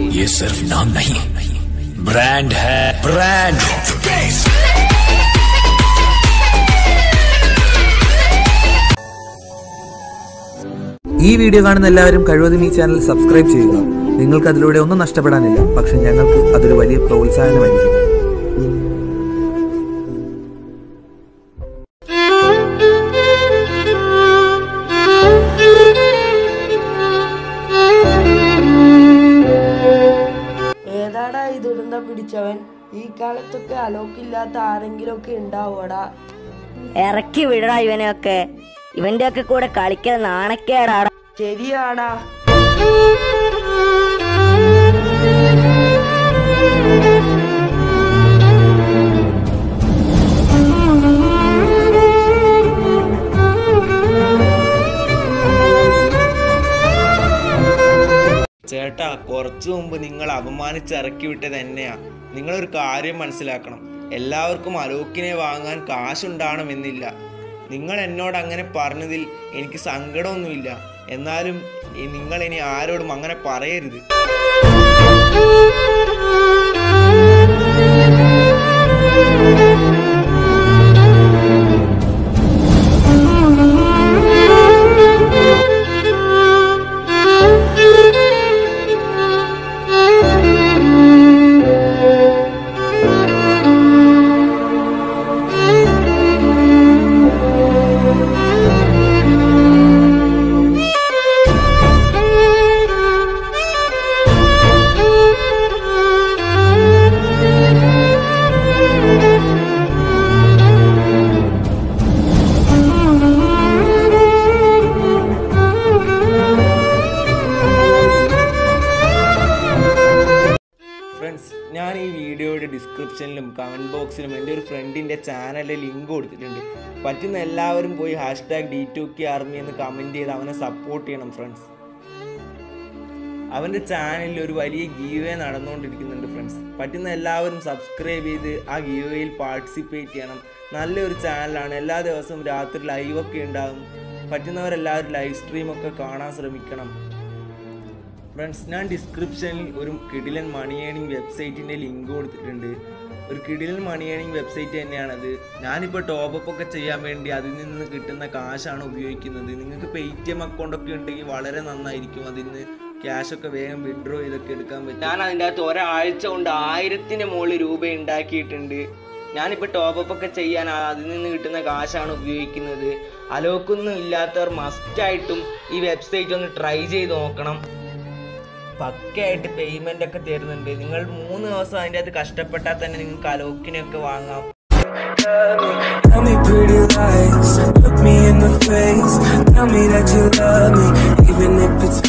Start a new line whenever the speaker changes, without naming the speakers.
ये सिर्फ नाम नहीं, ब्रांड है, ब्रांड।
ഈ വീഡിയോ കാണുന്ന എല്ലാവരും കഴിവതും ഈ ചാനൽ സബ്സ്ക്രൈബ് ചെയ്യുക. നിങ്ങൾക്ക് അതിലൂടെ ഒന്നും നഷ്ടപ്പെടാനില്ല, പക്ഷെ ഞങ്ങൾക്ക് അതൊരു വലിയ പ്രോത്സാഹനമായിരിക്കും.
ഏതാടാ ഈ ദുരന്തം പിടിച്ചവൻ? ഈ കാലത്തൊക്കെ അലോക്കില്ലാത്ത ആരെങ്കിലും ഒക്കെ ഉണ്ടാവൂടാ.
ഇറക്കി വിടടാ ഇവനെയൊക്കെ. ഇവന്റെ ഒക്കെ കൂടെ കളിക്കാൻ നാണക്കേടാടാ.
ശരിയാടാ.
ചേട്ടാ, കുറച്ചു മുമ്പ് നിങ്ങൾ അപമാനിച്ചിറക്കി വിട്ടത് തന്നെയാ. നിങ്ങളൊരു കാര്യം മനസ്സിലാക്കണം, എല്ലാവർക്കും അലോക്കിനെ വാങ്ങാൻ കാശുണ്ടാവണമെന്നില്ല. നിങ്ങൾ എന്നോട് അങ്ങനെ പറഞ്ഞതിൽ എനിക്ക് സങ്കടമൊന്നുമില്ല. എന്നാലും നിങ്ങൾ ഇനി ആരോടും അങ്ങനെ പറയരുത്. ഫ്രണ്ട്സ്, ഞാൻ ഈ വീഡിയോയുടെ ഡിസ്ക്രിപ്ഷനിലും കമൻറ്റ് ബോക്സിലും എൻ്റെ ഒരു ഫ്രണ്ടിൻ്റെ ചാനലിലെ ലിങ്ക് കൊടുത്തിട്ടുണ്ട്. പറ്റുന്ന എല്ലാവരും പോയി #D2KARMY എന്ന് കമൻറ്റ് ചെയ്ത് അവനെ സപ്പോർട്ട് ചെയ്യണം ഫ്രണ്ട്സ്. അവൻ്റെ ചാനലിൽ ഒരു വലിയ ഗീവേ നടന്നുകൊണ്ടിരിക്കുന്നുണ്ട് ഫ്രണ്ട്സ്. പറ്റുന്ന എല്ലാവരും സബ്സ്ക്രൈബ് ചെയ്ത് ആ ഗീവേയിൽ പാർട്ടിസിപ്പേറ്റ് ചെയ്യണം. നല്ലൊരു ചാനലാണ്. എല്ലാ ദിവസവും രാത്രി ലൈവൊക്കെ ഉണ്ടാകും. പറ്റുന്നവരെല്ലാവരും ലൈവ് സ്ട്രീമൊക്കെ കാണാൻ ശ്രമിക്കണം ഫ്രണ്ട്സ്. ഞാൻ ഡിസ്ക്രിപ്ഷനിൽ ഒരു കിടിലൻ മണി ഏണിംഗ് വെബ്സൈറ്റിൻ്റെ ലിങ്ക് കൊടുത്തിട്ടുണ്ട്. ഒരു കിടിലൻ മണി ഏണിംഗ് വെബ്സൈറ്റ് തന്നെയാണത്. ഞാനിപ്പോൾ ടോപ്പപ്പ് ഒക്കെ ചെയ്യാൻ വേണ്ടി അതിൽ നിന്ന് കിട്ടുന്ന കാശാണ് ഉപയോഗിക്കുന്നത്. നിങ്ങൾക്ക് Paytm അക്കൗണ്ടൊക്കെ ഉണ്ടെങ്കിൽ വളരെ നന്നായിരിക്കും. അതിൽ നിന്ന് ക്യാഷൊക്കെ വേഗം വിഡ്രോ ചെയ്തൊക്കെ എടുക്കാൻ പറ്റും. ഞാൻ അതിൻ്റെ അകത്ത് ഒരാഴ്ച കൊണ്ട് 1000-ന് മുകളിൽ രൂപ ഉണ്ടാക്കിയിട്ടുണ്ട്. ഞാനിപ്പോൾ ടോപ്പപ്പ് ഒക്കെ ചെയ്യാൻ അതിൽ നിന്ന് കിട്ടുന്ന കാശാണ് ഉപയോഗിക്കുന്നത്. അലോക്കൊന്നും ഇല്ലാത്തവർ മസ്റ്റായിട്ടും ഈ വെബ്സൈറ്റ് ഒന്ന് ട്രൈ ചെയ്ത് നോക്കണം. പക്കയായിട്ട് പേയ്മെന്റ് ഒക്കെ തരുന്നുണ്ട്. നിങ്ങൾ 3 ദിവസം അതിൻ്റെ അകത്ത് കഷ്ടപ്പെട്ടാൽ തന്നെ നിങ്ങൾക്ക് അലോക്കിനെയൊക്കെ വാങ്ങാം. Tell me pretty lies, look me in the face, tell me that you love me, even if it's